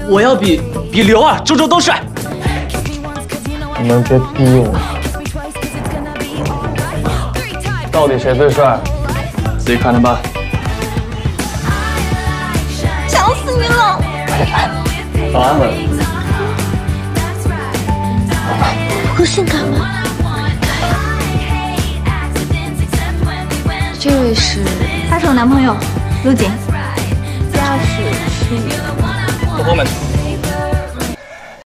我要比刘二、周周都帅。 你们别逼我，到底谁最帅？自己看着办。 想死你了！ 早安了。 不够性感吗？这位是，他是我男朋友，陆景。驾驶是。 Performance。